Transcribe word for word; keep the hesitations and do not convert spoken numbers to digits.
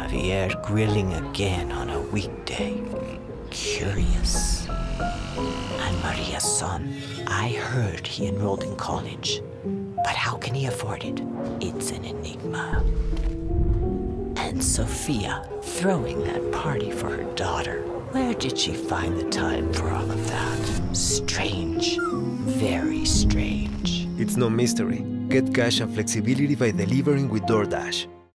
Javier grilling again on a weekday. Curious. And Maria's son, I heard he enrolled in college. But how can he afford it? It's an enigma. And Sophia throwing that party for her daughter. Where did she find the time for all of that? Strange. Very strange. It's no mystery. Get cash and flexibility by delivering with DoorDash.